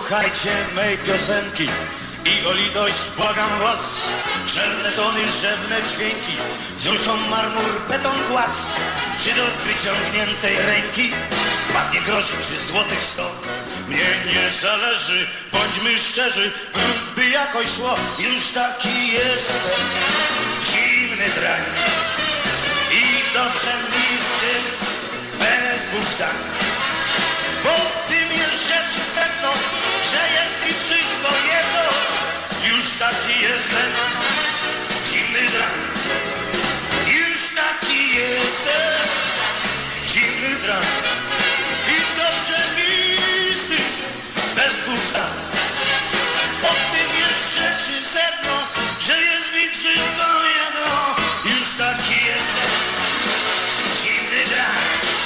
Słuchajcie mej piosenki i o litość błagam was. Czelne tony, rzewne dźwięki wzruszą marmur, beton, głaz. Czy do wyciągniętej ręki padnie grosz czy złotych 100? Mnie nie zależy, bądźmy szczerzy, by jakoś szło. Już taki jestem, zimny drań i dobrze mi z tym, bez dwóch zdań. Bo w tym jest rzeczy sedno, że jest mi wszystko jedno. Już taki jestem, zimny drań. Już taki jestem, zimny drań. I dobrze mi z tym, bez dwóch zdań. Bo w tym jest rzeczy sedno, że jest mi wszystko jedno. Już taki jestem, zimny drań.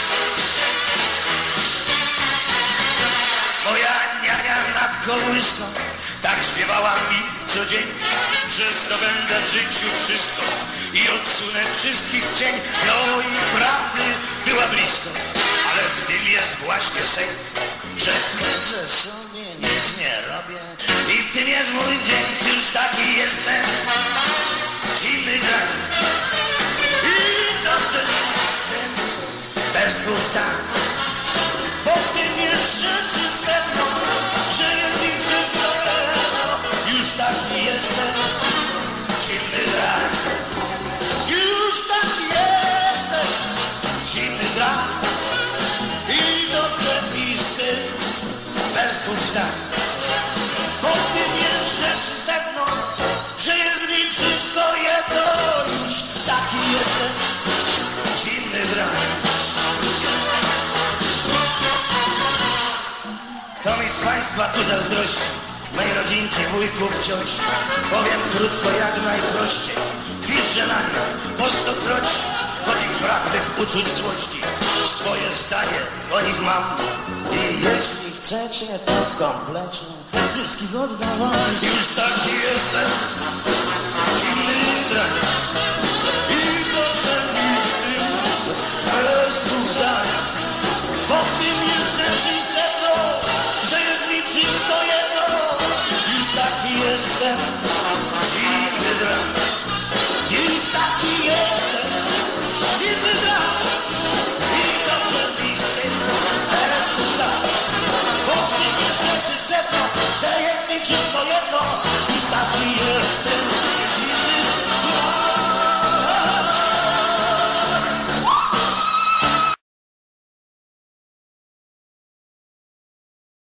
Moja niania nad kołyską tak śpiewała mi co dzień, że zdobędę w życiu wszystko i odsunę wszystkich w cień. No i prawdy była blisko, ale w tym jest właśnie sęk, że chodzę sobie, nic nie robię i w tym jest mój dzień. Już taki jestem, zimny drań i dobrze jestem, bez dwóch zdań. Bo w tym jest rzeczy sedno, że jest mi wszystko jedno. Już taki jestem, zimny drań. Już taki jestem, zimny drań. I dobrze mi z tym, bez dwóch zdań. Bo w tym jest rzeczy sedno, że jest mi wszystko jedno. Już taki jestem, zimny drań. Kto mi z państwa tu zazdrości, mej rodzinki, wujków, cioci? Powiem krótko, jak najprościej. Gwizdże na nich po stokroci, choć ich brak tych uczuć złości. Swoje zdanie o nich mam i jeśli chcecie, to w komplecie wszystkich oddam wam. Już taki jestem, zimny drań. I dobrze mi z tym, bez dwóch zdań. Bo w tym jest rzeczy sedno, że jest mi wszystko jedno. Już taki jestem, zimny drań. Już taki jestem, zimny drań. I dobrze mi z tym, bez dwóch zdań. Bo w tym jest rzeczy sedno, że jest mi wszystko